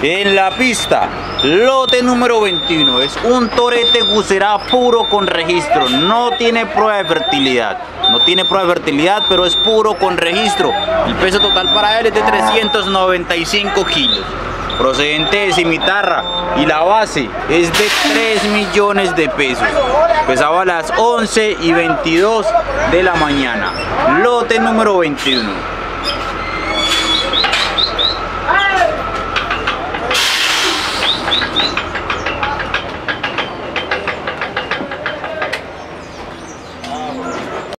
En la pista, lote número 21, es un torete Gusera puro con registro, no tiene prueba de fertilidad. No tiene prueba de fertilidad, pero es puro con registro. El peso total para él es de 395 kilos. Procedente de Cimitarra y la base es de 3 millones de pesos. Pesaba a las 11:22 de la mañana. Lote número 21.